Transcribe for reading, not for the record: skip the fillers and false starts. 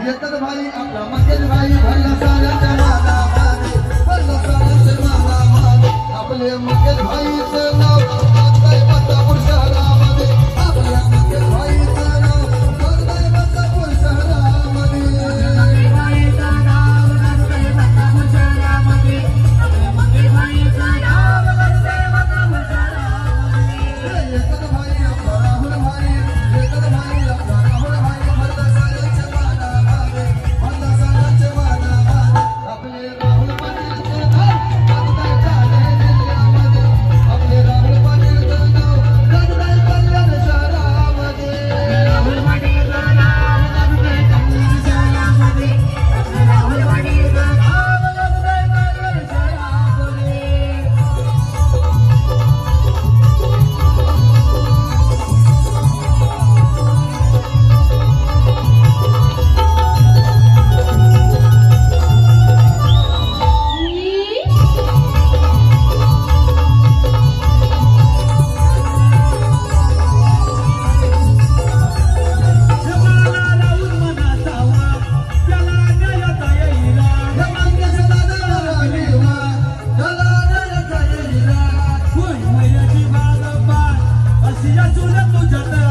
येतात भाई आपला मंगेश भाई भरला साऱ्या जमाना माने भरला साऱ्या जमाना माने आपले मंगेश भाईचं नाव काय बदलापूर शहरामध्ये आपल्या मंगेश भाईचं नाव काय बदलापूर शहरामध्ये मंगेश भाईचं नाव काय बदलापूर शहरामध्ये आपल्या मंगेश भाईचं नाव काय बदलापूर शहरामध्ये येतात भाई आपला राहुल भाई येतात भाई आपला राहुल भाई भरला साऱ्या जमाना माने भरला साऱ्या जमाना माने आपले राहुल पाटीलचं नाव काय झालंय जिल्ह्यामध्ये आपले राहुल पाटीलचं नाव काय कल्याण शहरामध्ये राहुल पाटीलचं नाव काय कल्याण शहरामध्ये आपले राहुल पाटीलचं नाव काय कल्याण शहरामध्ये तुझ्या